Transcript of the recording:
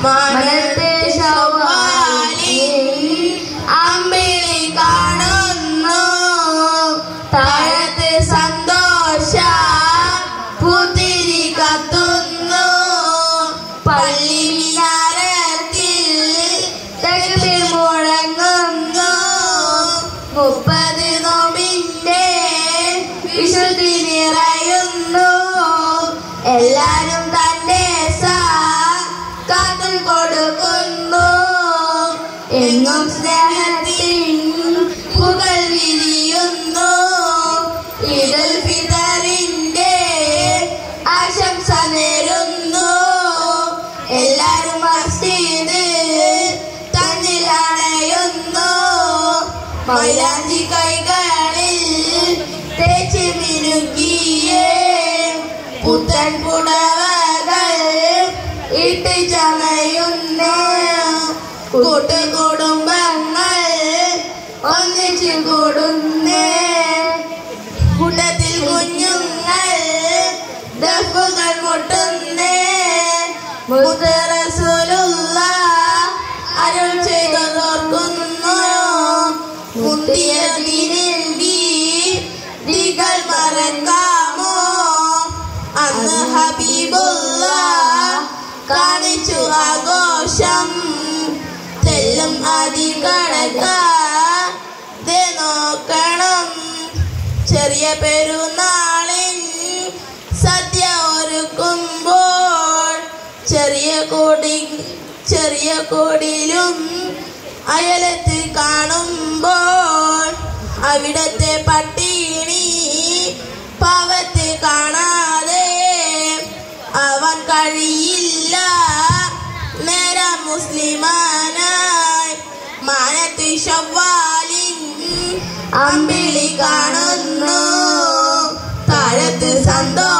മനത്തെ ശവ്വാലിൽ അമ്പിളി കാണുന്നു, താഴത്തെ സന്തോഷ പുത്തിരി കത്തുന്നു. പള്ളി മിനാരത്തിൽ തക്ബീർ മുഴങ്ങുന്നു. 30 നോമ്പിന്റെ വിശുദ്ധി നിറയുന്നു. എല്ലാരും തന്റെ കാത്തും കൊടുക്കുന്നു. എങ്ങും സ്നേഹത്തിൻ പുകൾ വിരിയുന്നു. ഈദുൽ ഫിത്തറിന്റെ ആശംസ നേരുന്നു. എല്ലാരും മസ്ജിദ് തന്നിൽ അണയുന്നു. മൈലാഞ്ചി കൈകളിൽ തേച്ച് മിനുക്കിയേ പുത്തൻ പുടവകൾ ഇട്ട് ചമയുന്നു. കൂട്ടുകുടുംബങ്ങൾ ഒന്നിച്ചു കൂടുന്നേ. കൂട്ടത്തിൽ കുഞ്ഞുങ്ങൾ ദഫുകൾ മുട്ടുന്നേ. മുത്ത് റസൂലുള്ളാഹ് അരുൾ ചെയ്തതോർക്കുന്നു. മുത്തിയ ദികൾ മറക്കാമോ? അന്ന് ഹബീബുള്ളാഹ് കാണിച്ചു ആഘോഷം. തെല്ലും അതികടക്കാതെ നോക്കണം. ചെറിയ പെരുന്നാളിൻ സദ്യ ഒരുക്കുമ്പോൾ ചെറിയ കൊടിലും അയലത്ത് കാണുമ്പോൾ അവിടത്തെ പട്ടിണി പാവത്ത് കാണാതെ അവൻ കഴിയില്ല നേര മുസ്ലിമാനായി. മാനത്ത് ശവ്വാലിൻ അമ്പിളി കാണുന്നു, താഴത്ത് സന്തോഷം